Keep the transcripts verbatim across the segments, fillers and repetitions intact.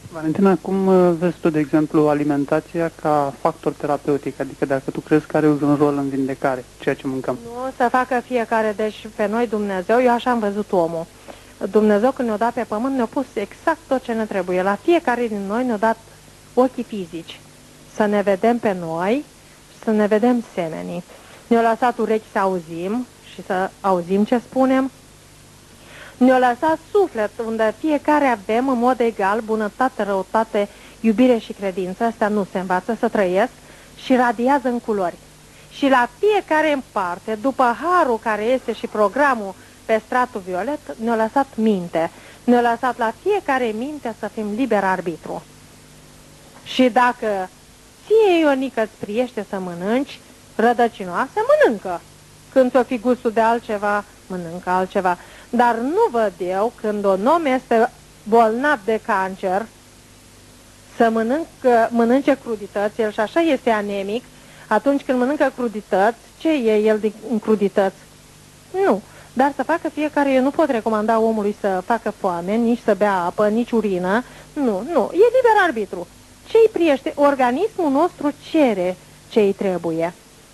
Valentina, cum vezi tu, de exemplu, alimentația ca factor terapeutic? Adică dacă tu crezi că are un rol în vindecare, ceea ce mâncăm? Nu, să facă fiecare, deci pe noi Dumnezeu, eu așa am văzut omul. Dumnezeu când ne-a dat pe pământ ne-a pus exact tot ce ne trebuie. La fiecare din noi ne-a dat ochii fizici. Să ne vedem pe noi, să ne vedem semenii. Ne-a lăsat urechi să auzim și să auzim ce spunem. Ne-a lăsat suflet, unde fiecare avem în mod egal bunătate, răutate, iubire și credință. Astea nu se învață, să trăiesc și radiază în culori. Și la fiecare în parte, după harul care este și programul pe stratul violet, ne-a lăsat minte. Ne-a lăsat la fiecare minte să fim liber arbitru. Și dacă ție, Ionică, îți priește să mănânci rădăcinoase, mănâncă. Când ți-o fi gustul de altceva, mănâncă altceva. Dar nu văd eu, când un om este bolnav de cancer, să mănâncă, mănânce crudități, el și așa este anemic, atunci când mănâncă crudități, ce e el din crudități? Nu. Dar să facă fiecare, eu nu pot recomanda omului să facă foame, nici să bea apă, nici urină. Nu, nu. E liber arbitru. Ce-i priește? Organismul nostru cere ce-i trebuie.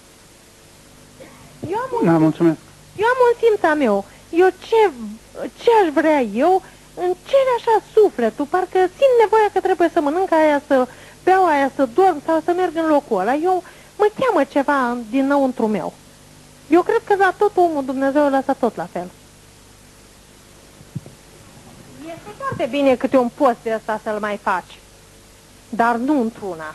Eu am un, Da, mulțumesc. Eu am un simț a meu. Eu ce, ce aș vrea eu, îmi cere așa sufletul, parcă simt nevoia că trebuie să mănânc aia, să beau aia, să dorm sau să merg în locul ăla. Eu mă cheamă ceva dinăuntru meu. Eu cred că la tot omul Dumnezeu lăsa tot la fel. Este foarte bine câte un post de ăsta să-l mai faci, dar nu într-una.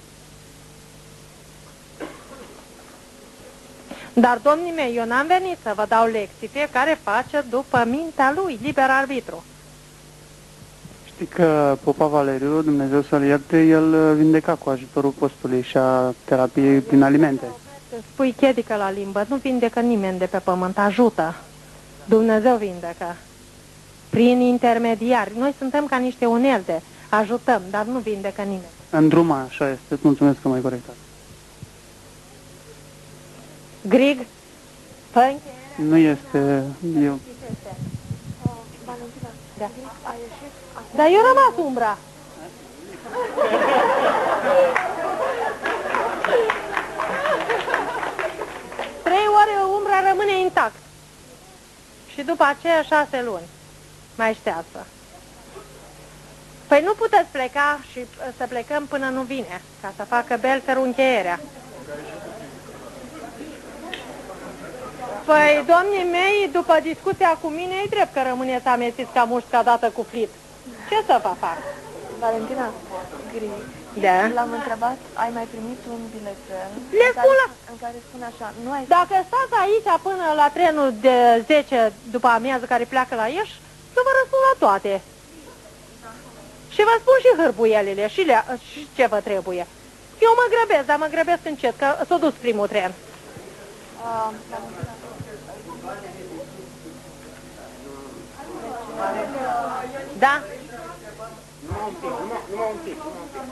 Dar, domnii mei, eu n-am venit să vă dau lecții, fiecare face după mintea lui, liber arbitru. Știi că Popa Valeriu, Dumnezeu să-l ierte, el vindeca cu ajutorul postului și a terapiei prin alimente. Spui chedică la limbă, nu vindecă nimeni de pe pământ, ajută. Dumnezeu vindecă. Prin intermediari. Noi suntem ca niște unelte, ajutăm, dar nu vindecă nimeni. În drum, așa este. Îți mulțumesc că m-ai corectat. Grig? Fă Nu este... eu... Da. Dar eu rămas umbra. Trei ore umbra rămâne intact. Și după aceea șase luni. Mai șteață. Păi nu puteți pleca și să plecăm până nu vine, ca să facă belferul încheierea. Păi, domnii mei, după discuția cu mine, e drept că rămâneți amețiți ca mușca dată cu flit. Ce să vă fac? Valentina, Gri, Da? l-am întrebat, ai mai primit un bilețel Le în, spun care, la... în care spune așa, nu ai... Dacă stați aici până la trenul de zece după amiază care pleacă la Iași, eu vă răspund la toate. Și vă spun și hârbuielile și, le, și ce vă trebuie. Eu mă grăbesc, dar mă grăbesc încet, că s-a dus primul tren. Uh, Da? Numai un pic, numai, numai un pic, numai un pic.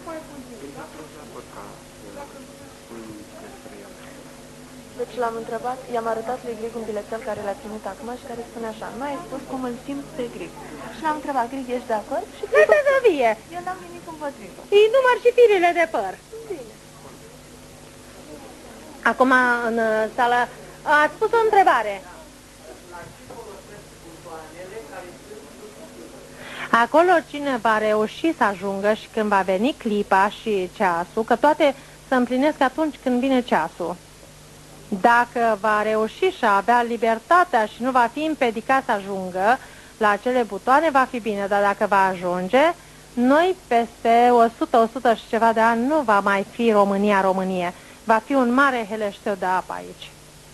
Deci l-am întrebat, i-am arătat lui Grig un bilețel care l-a primit acum și care spune așa, nu ai spus cum îl simți pe Grig. Și l-am întrebat, Grig, ești de acord? Și Lasă să vie. eu l-am venit împotrivă. Îi număr și firele de păr. Bine. Acum, în sală, ați pus o întrebare. Acolo cine va reuși să ajungă și când va veni clipa și ceasul, că toate se împlinesc atunci când vine ceasul. Dacă va reuși și a avea libertatea și nu va fi împedicat să ajungă la acele butoane, va fi bine, dar dacă va ajunge, noi peste o sută, o sută și ceva de ani nu va mai fi România, Românie. Va fi un mare heleșteu de apă aici.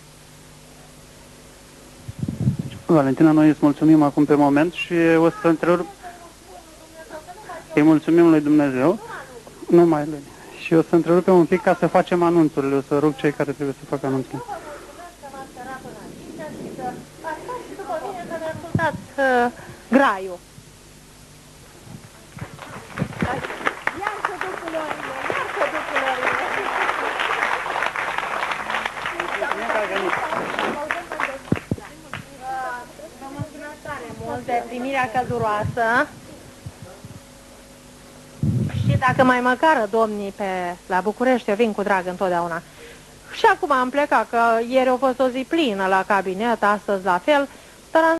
Valentina, noi îți mulțumim acum pe moment și o să întrerup. Îi mulțumim lui Dumnezeu. Nu mai lui. Și o să întrerupem un pic ca să facem anunțurile. O să rog cei care trebuie să facă anunțurile. Uh, graiul. Vă mulțumesc tare mult de primirea călduroasă. Și dacă mai măcară domnii pe, la București, eu vin cu drag întotdeauna. Și acum am plecat, că ieri a fost o zi plină la cabinet, astăzi la fel, dar am